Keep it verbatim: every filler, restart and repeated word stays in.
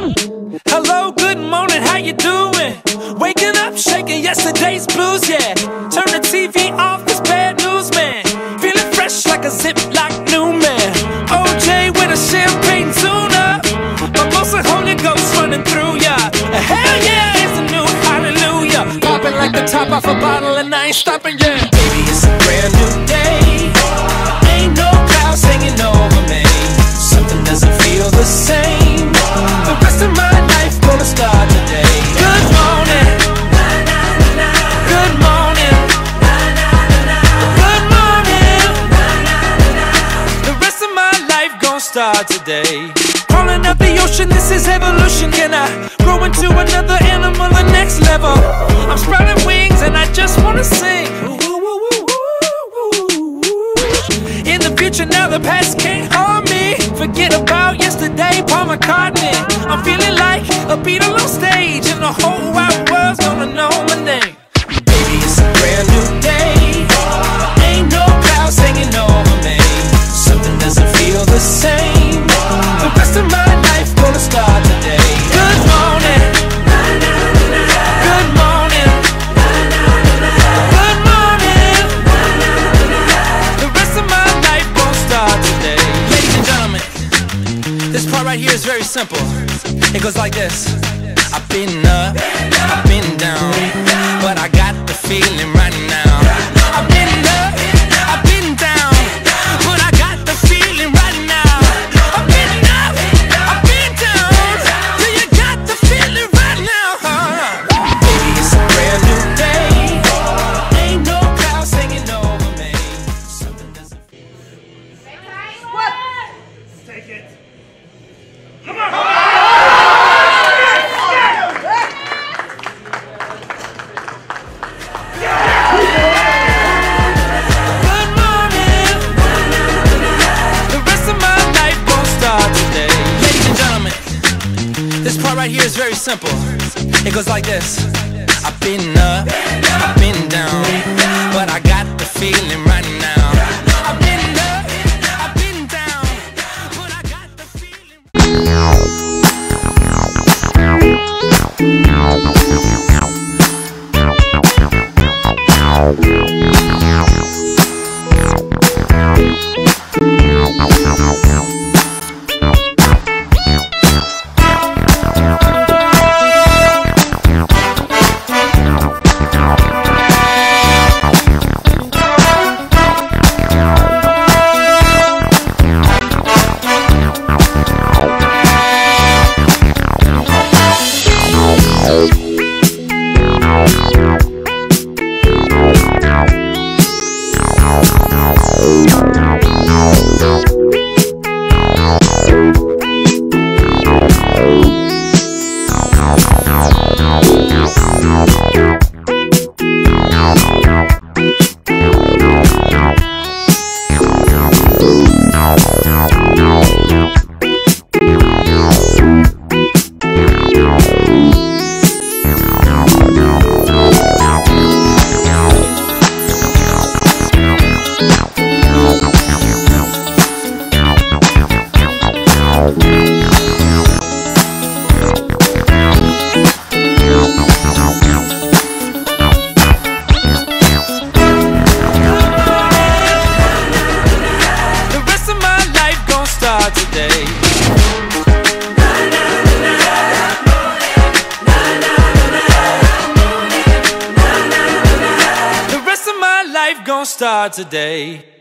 Hello, good morning, how you doing? Waking up, shaking yesterday's blues, yeah. Turn the T V off, it's bad news, man. Feeling fresh like a Ziploc new man. O J with a champagne tuna, mimosa Holy Ghost running through ya. Hell yeah, it's a new hallelujah. Popping like the top off a bottle and I ain't stopping, yeah. Baby, it's a brand new day. Ain't no clouds hanging over me. Something doesn't feel the same. The rest of my life gonna start today. Good morning. Good morning. Good morning. The rest of my life gonna start today. Crawling up the ocean, this is evolution. Can I grow into another animal, the next level? I'm sprouting wings and I just wanna sing. In the future now, the past can't harm me. Forget about yesterday, Paul McCartney. I'm feeling like a Beatle on stage, and the whole wide world's gonna know my name. Baby, it's a brand new day. Ain't no clouds hanging over me. Something doesn't feel the same. The rest of my life gonna start today. Good morning. Good morning. Good morning. The rest of my life gonna start today. Ladies and gentlemen, this part right here is very simple. It goes like this. I've been up, I've been down, but I got the feeling right now. I've been up, I've been down, but I got the feeling right now. I've been up, I've been down, till you got the feeling right now. Baby, it's a brand new day. Ain't no clouds hanging over me. Something doesn't feel. What? Take it. Come on. This part right here is very simple. It goes like this. I've been up, I've been down, but I got the feeling right now. I've been up, I've been down, but I got the feeling. Gonna start today.